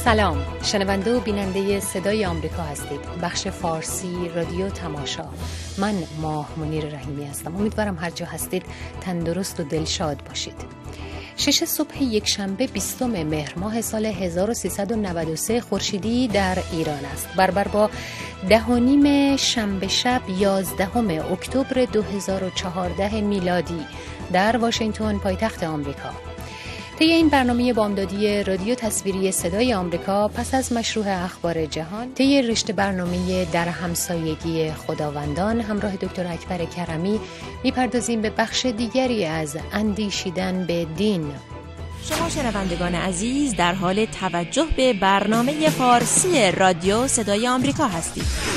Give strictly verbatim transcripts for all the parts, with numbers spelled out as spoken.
سلام، شنونده و بیننده صدای آمریکا هستید. بخش فارسی رادیو تماشا. من ماه منیر رحیمی هستم. امیدوارم هر جا هستید تندرست و دلشاد باشید. شش صبح یک شنبه بیستم مهر ماه سال هزار و سیصد و نود و سه خورشیدی در ایران است. برابر با ده و نیم شنبه شب یازدهم اکتبر دو هزار و چهارده میلادی در واشنگتن پایتخت آمریکا. طی این برنامه بامدادی رادیو تصویری صدای آمریکا پس از مشروع اخبار جهان، طی رشته برنامه در همسایگی خداوندان همراه دکتر اکبر کرمی میپردازیم به بخش دیگری از اندیشیدن به دین. شما شنوندگان عزیز در حال توجه به برنامه فارسی رادیو صدای آمریکا هستید.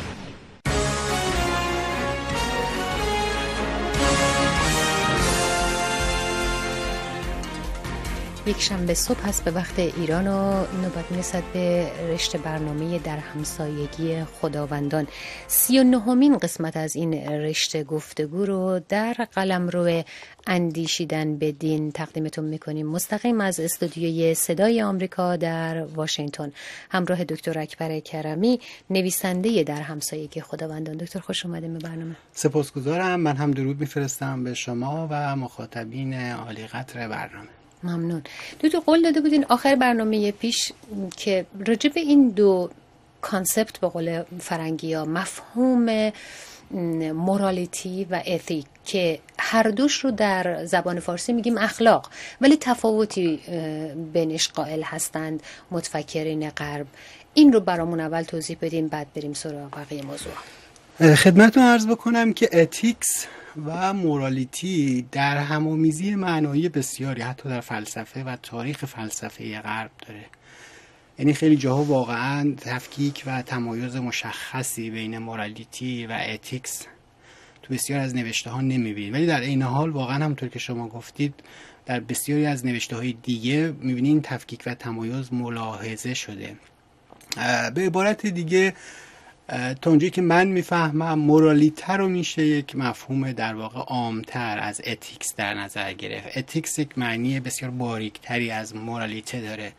یک شنبه صبح هست به وقت ایران و نوبت میرسد به رشته برنامه در همسایگی خداوندان. سی و نهمین قسمت از این رشته گفتگو رو در قلمرو اندیشیدن به دین تقدیمتون میکنیم مستقیم از استودیوی صدای آمریکا در واشنگتن همراه دکتر اکبر کرمی، نویسنده در همسایگی خداوندان. دکتر خوش اومدین به برنامه. سپاسگزارم. من هم درود میفرستم به شما و مخاطبین عالی قدر برنامه. ممنون. دو تا قول داده بودین آخر برنامه پیش که راجع به این دو کانسپت به قول فرنگی ها، مفهوم مورالیتی و اتیک، که هر دوش رو در زبان فارسی میگیم اخلاق، ولی تفاوتی بینش قائل هستند متفکرین غرب. این رو برامون اول توضیح بدین، بعد بریم سراغ بقیه موضوع. خدمتتون عرض بکنم که اتیکس و مورالیتی در همامیزی معنایی بسیاری حتی در فلسفه و تاریخ فلسفه غرب داره. یعنی خیلی جاها واقعا تفکیک و تمایز مشخصی بین مورالیتی و اتیکس تو بسیار از نوشته ها نمیبینید، ولی در این حال واقعا همونطور که شما گفتید در بسیاری از نوشته های دیگه میبینید این تفکیک و تمایز ملاحظه شده. به عبارت دیگه تا اونجایی که من میفهمم مورالیته رو میشه یک مفهوم در واقع عامتر از اتیکس در نظر گرفت. اتیکس یک معنی بسیار باریکتری از مورالیته داره.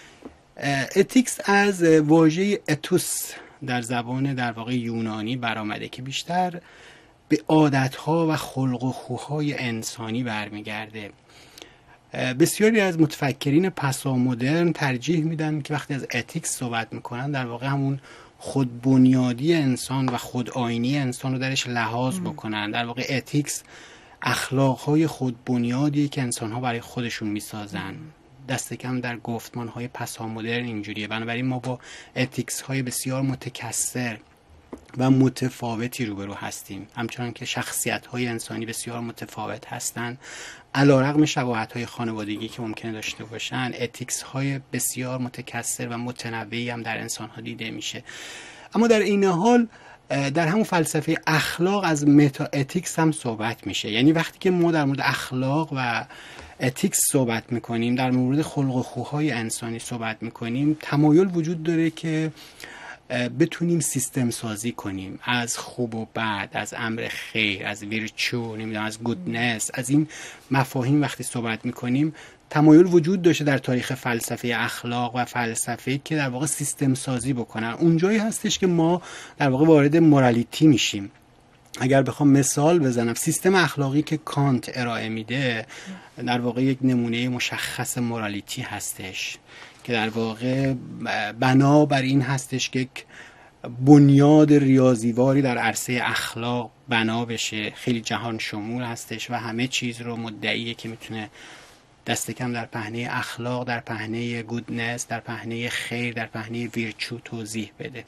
اتیکس از واژه اتوس در زبان در واقع یونانی برآمده که بیشتر به عادتها و خلق و خوهای انسانی برمیگرده. بسیاری از متفکرین پسا مدرن ترجیح میدن که وقتی از اتیکس صحبت میکنن در واقع همون خود بنیادی انسان و خود آینی انسان رو درش لحاظ بکنن. در واقع اتیکس اخلاقهای خود بنیادی که انسان‌ها برای خودشون میسازن. دست کم در گفتمان‌های پسا مدرن اینجوریه. بنابراین ما با اتیکس‌های بسیار متکثر و متفاوتی روبرو هستیم، همچنان که شخصیت‌های انسانی بسیار متفاوت هستند. علیرغم شباهت‌های خانوادگی که ممکنه داشته باشن، اتیکس‌های بسیار متکثر و متنوعی هم در انسان‌ها دیده میشه. اما در این حال در همون فلسفه اخلاق از متا اتیکس هم صحبت میشه. یعنی وقتی که ما در مورد اخلاق و اتیکس صحبت میکنیم، در مورد خلق و خوهای انسانی صحبت میکنیم، تمایل وجود داره که بتونیم سیستم سازی کنیم از خوب و بد، از امر خیر، از ویرچو، نمیدونم از گودنس، از این مفاهیم وقتی صحبت میکنیم تمایل وجود داشته در تاریخ فلسفه اخلاق و فلسفه که در واقع سیستم سازی بکنن. اونجایی هستش که ما در واقع وارد مورالیتی میشیم. اگر بخوام مثال بزنم، سیستم اخلاقی که کانت ارائه میده در واقع یک نمونه مشخص مورالیتی هستش که در واقع بنا بر این هستش که یک بنیاد ریاضیواری در عرصه اخلاق بنا بشه، خیلی جهان شمول هستش و همه چیز رو مدعیه که میتونه دست کم در پهنه اخلاق، در پهنه گودنس، در پهنه خیر، در پهنه ویرچو توضیح بده.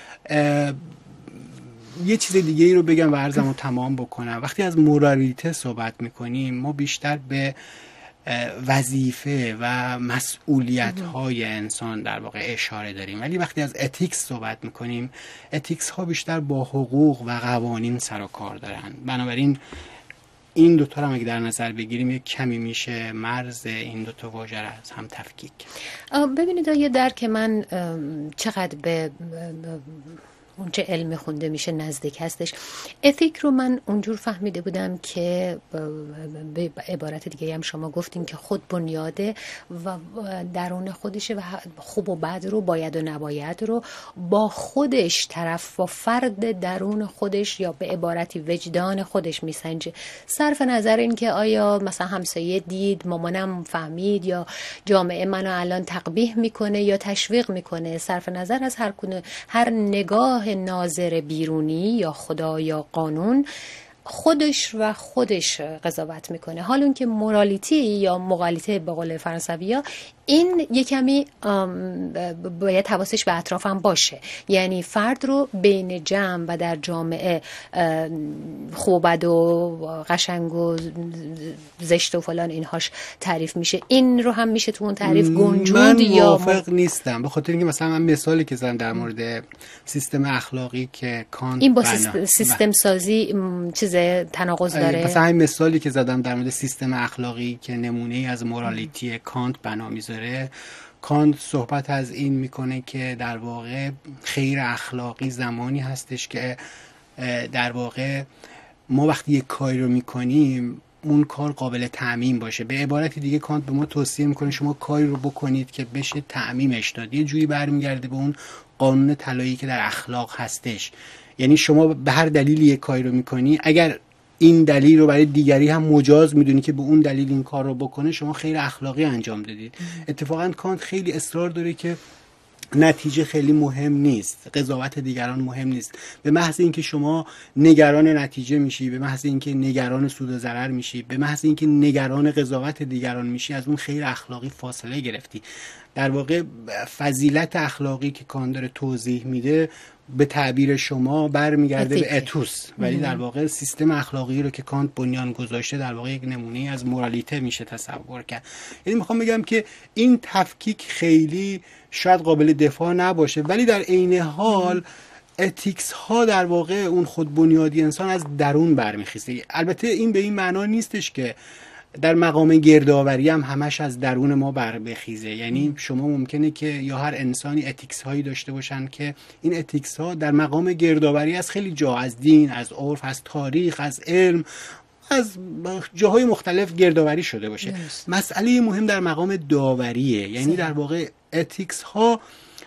یه چیز دیگه ای رو بگم و عرضمو تمام بکنم. وقتی از مورالیته صحبت میکنیم ما بیشتر به وظیفه و مسئولیت های انسان در واقع اشاره داریم، ولی وقتی از اتیکس صحبت میکنیم، اتیکس ها بیشتر با حقوق و قوانین سر و کار دارن. بنابراین این دوتا رو اگه در نظر بگیریم یک کمی میشه مرز این دوتا واژه رو از هم تفکیک. ببینید یه درک من چقدر به اون چه علم خونده میشه نزدیک هستش. اتیک رو من اونجور فهمیده بودم که به عبارت دیگه هم شما گفتین که خود بنیاده و درون خودشه و خوب و بد رو، باید و نباید رو با خودش طرف، با فرد درون خودش یا به عبارتی وجدان خودش میسنجه، صرف نظر این که آیا مثلا همسایه دید، مامانم فهمید، یا جامعه منو الان تقبیح میکنه یا تشویق میکنه، صرف نظر از هر کنه هر نگاه ناظر بیرونی یا خدا یا قانون، خودش و خودش قضاوت میکنه. حال اون که مورالیتی یا مغالطه به قول فرانسویا، این یه کمی باید حواسش به اطراف هم باشه، یعنی فرد رو بین جمع و در جامعه خوب و بد و قشنگ و زشت و فلان اینهاش تعریف میشه، این رو هم میشه تو اون تعریف گنجود من یا موافق نیستم، به خاطر اینکه مثلا من مثالی که زدم در مورد سیستم اخلاقی که کانت این با بنا... سیستم سازی چیز تناقض داره. مثلا همین مثالی که زدم در مورد سیستم اخلاقی که نمونه ای از مورالیتی کانت بنا میذاره، کانت صحبت از این میکنه که در واقع خیر اخلاقی زمانی هستش که در واقع ما وقتی یک کاری رو میکنیم اون کار قابل تعمیم باشه. به عبارت دیگه کانت به ما توصیه میکنه شما کاری رو بکنید که بشه تعمیمش داد. یه جوری برمیگرده به اون قانون طلایی که در اخلاق هستش، یعنی شما به هر دلیلی یک کاری رو میکنی، اگر این دلیل رو برای دیگری هم مجاز میدونی که به اون دلیل این کار رو بکنه، شما خیر اخلاقی انجام دادید. اتفاقا کانت خیلی اصرار داره که نتیجه خیلی مهم نیست، قضاوت دیگران مهم نیست. به محض اینکه شما نگران نتیجه میشی، به محض اینکه نگران سود و ضرر میشی، به محض اینکه نگران قضاوت دیگران میشی، از اون خیر اخلاقی فاصله گرفتی. در واقع فضیلت اخلاقی که کانت داره توضیح میده به تعبیر شما برمیگرده به اتوس، ولی در واقع سیستم اخلاقی رو که کانت بنیان گذاشته در واقع یک نمونه از مورالیته میشه تصور کرد. یعنی میخوام بگم که این تفکیک خیلی شاید قابل دفاع نباشه، ولی در عین حال اتیکس ها در واقع اون خود بنیادی انسان از درون برمیخیزه. البته این به این معنا نیستش که در مقام گردآوری هم همش از درون ما بر بخیزه، یعنی شما ممکنه که یا هر انسانی اتیکس هایی داشته باشن که این اتیکس ها در مقام گردآوری از خیلی جا، از دین، از عرف، از تاریخ، از علم، از جاهای مختلف گردآوری شده باشه. yes. مسئله مهم در مقام داوریه، یعنی در واقع اتیکس ها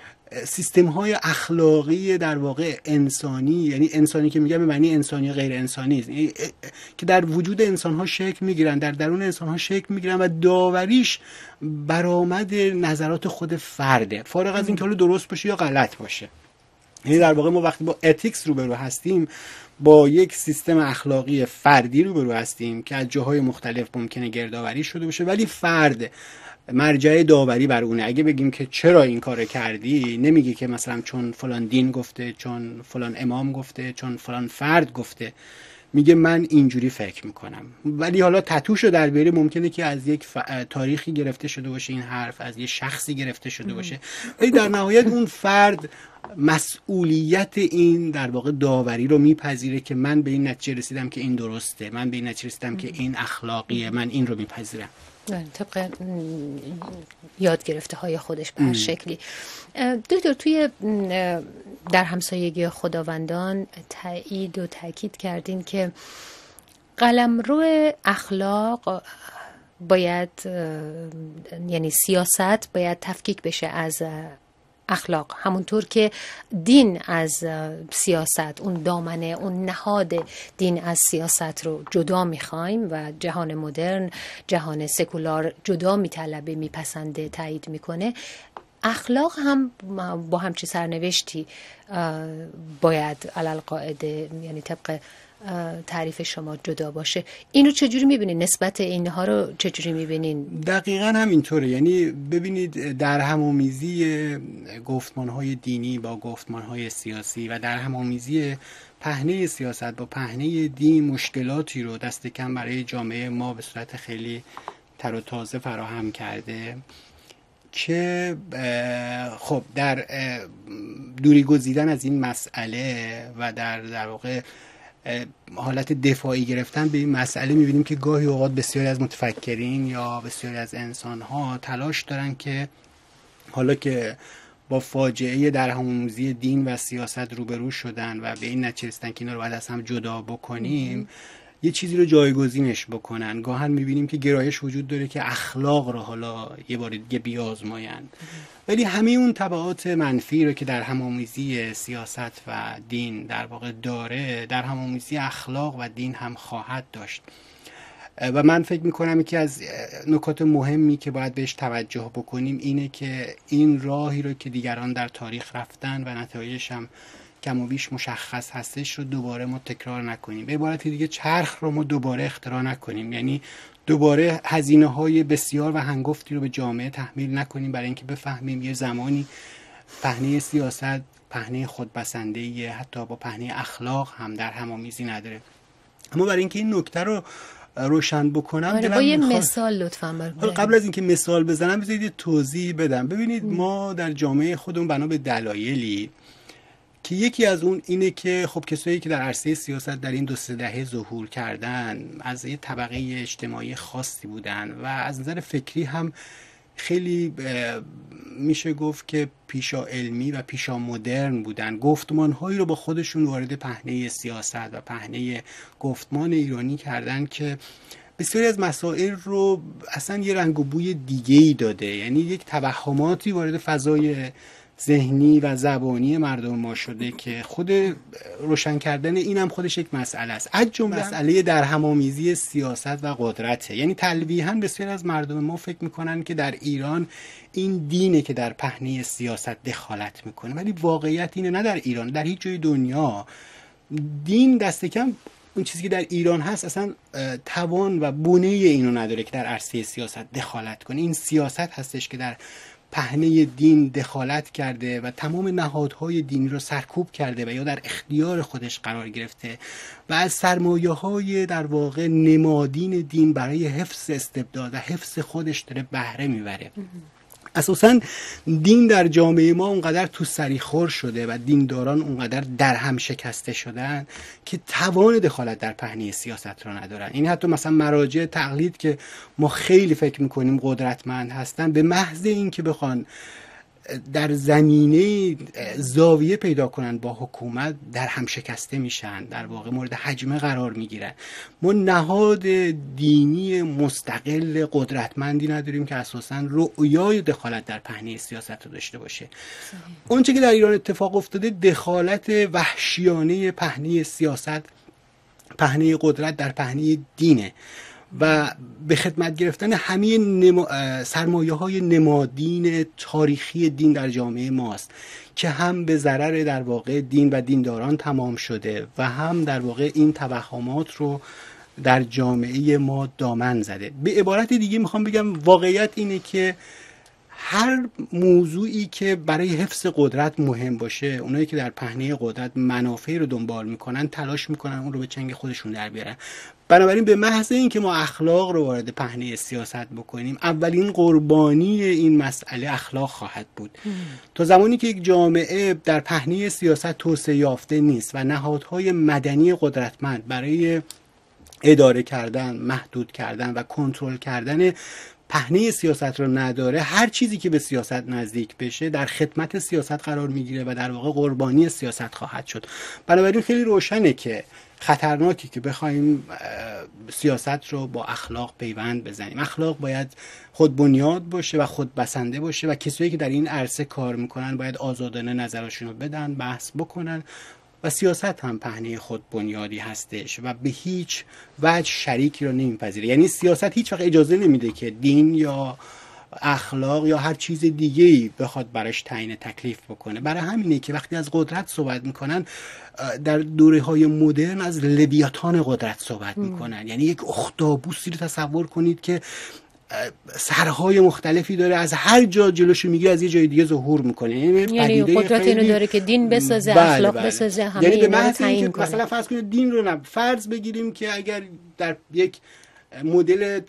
سیستم های اخلاقی در واقع انسانی، یعنی انسانی که میگم به معنی انسانی غیر انسانی است، یعنی که در وجود انسان ها شکل میگیرن، در درون انسان ها شکل میگیرن و داوریش برآمد نظرات خود فرده، فارغ از اینکه حالا درست باشه یا غلط باشه. یعنی در واقع ما وقتی با اتیکس روبرو هستیم، با یک سیستم اخلاقی فردی روبرو هستیم که از جاهای مختلف ممکنه گردآوری شده باشه، ولی فرد مرجع داوری بر اونه. اگه بگیم که چرا این کار کردی، نمیگه که مثلا چون فلان دین گفته، چون فلان امام گفته، چون فلان فرد گفته، میگه من اینجوری فکر میکنم. ولی حالا تتوشو در بیاری ممکنه که از یک ف... تاریخی گرفته شده باشه این حرف، از یک شخصی گرفته شده باشه، ولی در نهایت اون فرد مسئولیت این در واقع داوری رو میپذیره که من به این نتیجه رسیدم که این درسته، من به این نتیجه رسیدم که این اخلاقیه، من این رو میپذیرم طبق یاد گرفته های خودش به هر شکلی. دکتر، توی در همسایگی خداوندان تایید و تاکید کردین که قلمرو اخلاق باید، یعنی سیاست باید تفکیک بشه از اخلاق، همونطور که دین از سیاست، اون دامنه، اون نهاد دین از سیاست رو جدا میخوایم و جهان مدرن، جهان سکولار جدا میطلبه، میپسنده، تایید میکنه. اخلاق هم با همچی سرنوشتی باید علالقاعده، یعنی طبق تعریف شما جدا باشه. این رو چجوری میبینین؟ نسبت اینها رو چجوری میبینین؟ دقیقاً همینطوره. یعنی ببینید در هم‌آمیزی گفتمان‌های دینی با گفتمان‌های سیاسی و در هم‌آمیزی پهنه سیاست با پهنه دین مشکلاتی رو دست کم برای جامعه ما به صورت خیلی تر و تازه فراهم کرده که خب در دوری گزیدن از این مسئله و در در واقع حالت دفاعی گرفتن به این مسئله می‌بینیم که گاهی اوقات بسیاری از متفکرین یا بسیاری از انسان‌ها تلاش دارن که حالا که با فاجعه در هم‌آمیزی دین و سیاست روبرو شدن و به این نتیجه رسیدن که اینا رو باید از هم جدا بکنیم، یه چیزی رو جایگزینش بکنن. گاهن می‌بینیم که گرایش وجود داره که اخلاق رو حالا یه بار دیگه بیازمایند، ولی همه اون تبعات منفی رو که در هم‌آمیزی سیاست و دین در واقع داره، در هم‌آمیزی اخلاق و دین هم خواهد داشت. و من فکر میکنم یکی از نکات مهمی که باید بهش توجه بکنیم اینه که این راهی رو که دیگران در تاریخ رفتن و نتایجش هم کم و بیش مشخص هستش رو دوباره ما تکرار نکنیم. به عبارت دیگه چرخ رو ما دوباره اختراع نکنیم، یعنی دوباره هزینه های بسیار و هنگفتی رو به جامعه تحمیل نکنیم برای اینکه بفهمیم یه زمانی پهنه سیاست پهنه خودبسنده‌ایه، حتی با پهنه اخلاق هم در هم‌آمیزی نداره. اما برای اینکه این نکته رو روشن بکنم آره با یه میخوا... مثال لطفاً برام. قبل از اینکه مثال بزنم بذارید توضیح بدم. ببینید م. ما در جامعه خودمون بنا به دلایلی که یکی از اون اینه که خب کسایی که در عرصه سیاست در این دو سه دهه ظهور کردن از یه طبقه اجتماعی خاصی بودن و از نظر فکری هم خیلی میشه گفت که پیشا علمی و پیشا مدرن بودن. گفتمان‌هایی رو با خودشون وارد پهنه سیاست و پهنه گفتمان ایرانی کردن که بسیاری از مسائل رو اصلا یه رنگ و بوی دیگه‌ای داده، یعنی یک توهماتی وارد فضای ذهنی و زبانی مردم ما شده که خود روشن کردن این هم خودش یک مسئله است. از جمله مسئله در هم‌آمیزی سیاست و قدرته. یعنی تلویحاً بسیاری از مردم ما فکر میکنن که در ایران این دینه که در پهنه سیاست دخالت میکنه، ولی واقعیت اینه نه در ایران، در هیچ جای دنیا دین دست کم اون چیزی که در ایران هست اصلا توان و بنه اینو نداره که در عرصه سیاست دخالت کنه. این سیاست هستش که در پهنه دین دخالت کرده و تمام نهادهای دینی رو سرکوب کرده و یا در اختیار خودش قرار گرفته و از سرمایه‌های در واقع نمادین دین برای حفظ استبداد و حفظ خودش داره بهره میبره. اساساً دین در جامعه ما اونقدر تو سریخور شده و دینداران اونقدر در هم شکسته شدن که توان دخالت در پهنه سیاست رو ندارن. این حتی مثلا مراجع تقلید که ما خیلی فکر میکنیم قدرتمند هستن، به محض این که بخوان در زمینه زاویه پیدا کنن با حکومت در هم شکسته میشن، در واقع مورد هجمه قرار میگیرن. ما نهاد دینی مستقل قدرتمندی نداریم که اساساً رؤیای دخالت در پهنه سیاست رو داشته باشه. اون چه که در ایران اتفاق افتاده دخالت وحشیانه پهنه سیاست، پهنه قدرت در پهنه دینه و به خدمت گرفتن همه نما... سرمایه های نمادین تاریخی دین در جامعه ماست که هم به ضرر در واقع دین و دینداران تمام شده و هم در واقع این توهمات رو در جامعه ما دامن زده. به عبارت دیگه میخوام بگم واقعیت اینه که هر موضوعی که برای حفظ قدرت مهم باشه، اونایی که در پهنه قدرت منافع رو دنبال میکنن تلاش میکنن اون رو به چنگ خودشون در بیارن. بنابراین به محض این که ما اخلاق رو وارد پهنه سیاست بکنیم، اولین قربانی این مسئله اخلاق خواهد بود. تا زمانی که یک جامعه در پهنه سیاست توسعه یافته نیست و نهادهای مدنی قدرتمند برای اداره کردن، محدود کردن و کنترل کردن پهنه سیاست رو نداره، هر چیزی که به سیاست نزدیک بشه در خدمت سیاست قرار میگیره و در واقع قربانی سیاست خواهد شد. بنابراین خیلی روشنه که خطرناکی که بخوایم سیاست رو با اخلاق پیوند بزنیم. اخلاق باید خود بنیاد باشه و خود بسنده باشه و کسایی که در این عرصه کار میکنن باید آزادانه نظرشون رو بدن، بحث بکنن و سیاست هم پهنه خود بنیادی هستش و به هیچ وجه شریکی رو نمیپذیره. یعنی سیاست هیچ وقت اجازه نمیده که دین یا اخلاق یا هر چیز دیگه‌ای بخواد براش تعیین تکلیف بکنه. برای همینه که وقتی از قدرت صحبت میکنن در دوره‌های مدرن از لویاتان قدرت صحبت میکنن. یعنی یک اختاپوسی رو تصور کنید که سرهای مختلفی داره، از هر جا جلوشو میگیره از یه جای دیگه ظهور میکنه. یعنی, یعنی قدرت اینو داره که دین بسازه، بله اخلاق بله. بسازه، همه یعنی اینا رو تعیین کنه. مثلا فرض کنید دین رو نه، فرض بگیریم که اگر در یک مدل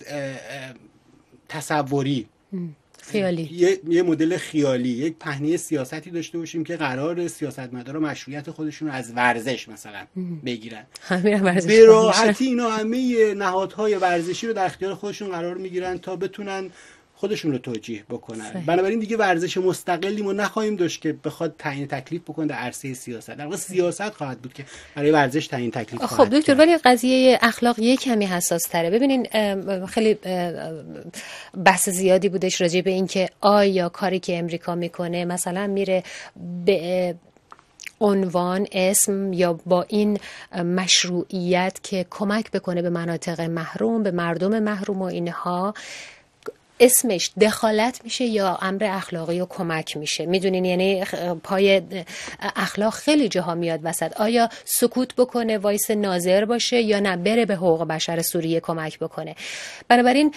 تصوری خیالی یه, یه مدل خیالی یک پهنه سیاستی داشته باشیم که قرار سیاستمدارا مشروعیت خودشون رو از ورزش مثلا بگیرن، به راحتی اینا همه نهادهای ورزشی رو در اختیار خودشون قرار میگیرن تا بتونن خودشون رو توجیه بکنن. بنابراین دیگه ورزش مستقلی ما نخواهیم داشت که بخواد تعیین تکلیف بکنه در عرصه سیاست. در واقع سیاست خواهد بود که برای ورزش تعیین تکلیف خواهد. خب دکتر، ولی قضیه اخلاق یک کمی حساس تره. ببینین خیلی بحث زیادی بودش راجع به این که آیا کاری که امریکا میکنه مثلا میره به عنوان اسم یا با این مشروعیت که کمک بکنه به مناطق محروم، به مردم محروم و اینها، اسمش دخالت میشه یا امر اخلاقی و کمک میشه؟ میدونین یعنی پای اخلاق خیلی جاها میاد وسط. آیا سکوت بکنه، وایس ناظر باشه، یا نه بره به حقوق بشر سوریه کمک بکنه؟ بنابراین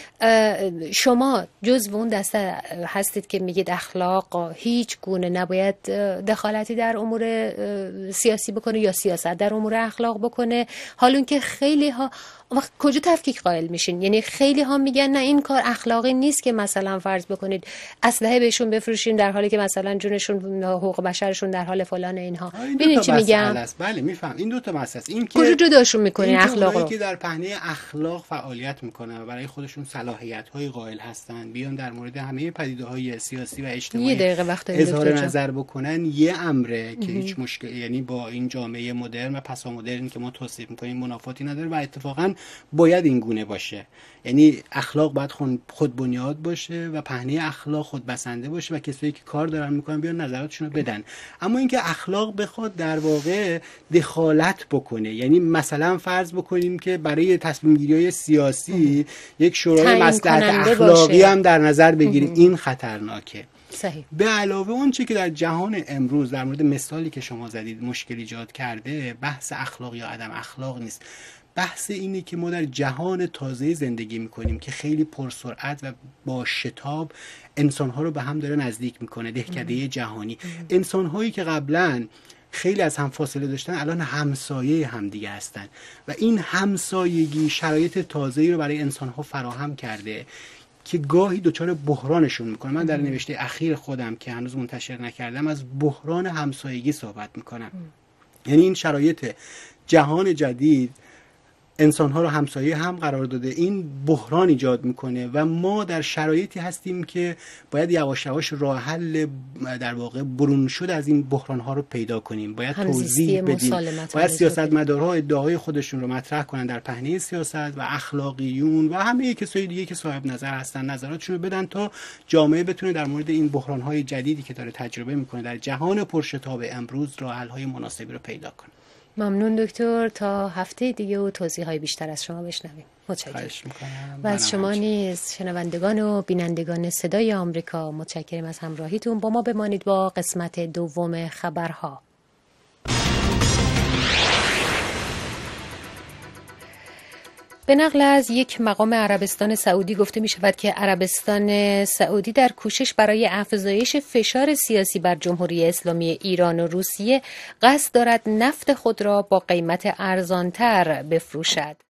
شما جزو اون دسته هستید که میگید اخلاق هیچ گونه نباید دخالتی در امور سیاسی بکنه یا سیاست در امور اخلاق بکنه، حالون که خیلی ها وقت کجا تفکیک قائل میشین؟ یعنی خیلی ها میگن نه این کار اخلاقی نیست که مثلا فرض بکنید اسلحه بهشون بفروشین در حالی که مثلا جونشون، حقوق بشرشون در حال فلان اینها. ببینید چی میگم؟ بله میفهم. این دو تا مسئله است. این که کجا جداشون میکنین اخلاق رو؟ که در پهنه اخلاق فعالیت میکنن و برای خودشون صلاحیت‌های قائل هستن، بیان در مورد همه پدیده‌های سیاسی و اجتماعی یه دقیقه وقت اظهار نظر بکنن، یه امره که هیچ مشکل، یعنی با این جامعه مدرن و پسا مدرن که ما توصیف میکنیم منافاتی نداره و اتفاقا باید این گونه باشه. یعنی اخلاق باید خود بنیاد باشه و پهنه اخلاق خود بسنده باشه و کسایی که کار دارن میکنن بیان نظراتشون رو بدن. اما اینکه اخلاق بخواد در واقع دخالت بکنه، یعنی مثلا فرض بکنیم که برای تصمیم گیری‌های سیاسی یک شورای مصلحت اخلاقی هم در نظر بگیریم، این خطرناکه. صحیح. به علاوه اون چی که در جهان امروز در مورد مثالی که شما زدید مشکل ایجاد کرده، بحث اخلاق یا عدم اخلاق نیست. بحث اینه که ما در جهان تازه زندگی میکنیم که خیلی پرسرعت و با شتاب انسانها رو به هم داره نزدیک میکنه. دهکده جهانی، انسانهایی که قبلا خیلی از هم فاصله داشتن الان همسایه همدیگه هستن و این همسایگی شرایط تازه‌ای رو برای انسانها فراهم کرده که گاهی دچار بحرانشون میکنه. من در نوشته اخیر خودم که هنوز منتشر نکردم از بحران همسایگی صحبت میکنم. یعنی این شرایط جهان جدید انسان‌ها رو همسایه هم قرار داده، این بحران ایجاد میکنه و ما در شرایطی هستیم که باید یواش یواش راه حل در واقع برون شد از این بحران‌ها رو پیدا کنیم. باید توضیح بدیم، باید سیاستمدارها ادعاهای خودشون رو مطرح کنن در پهنه سیاست و اخلاقیون و همه کسای دیگه که صاحب نظر هستن نظراتشون رو بدن تا جامعه بتونه در مورد این بحران‌های جدیدی که داره تجربه میکنه در جهان پرشتاب امروز راه حل‌های مناسبی رو پیدا کنه. ممنون دکتر. تا هفته دیگه و توضیح‌های بیشتر از شما بشنویم. متشکرم. و از شما نیز شنوندگان و بینندگان صدای آمریکا متشکرم از همراهیتون. با ما بمانید با قسمت دوم خبرها. به نقل از یک مقام عربستان سعودی گفته می شود که عربستان سعودی در کوشش برای افزایش فشار سیاسی بر جمهوری اسلامی ایران و روسیه قصد دارد نفت خود را با قیمت ارزانتر بفروشد.